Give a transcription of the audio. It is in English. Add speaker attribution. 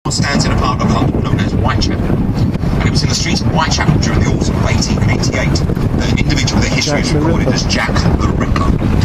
Speaker 1: stands in a part of London known as Whitechapel. And it was in the streets of Whitechapel during the autumn of 1888 that an individual with a history is recorded as Jack the Ripper.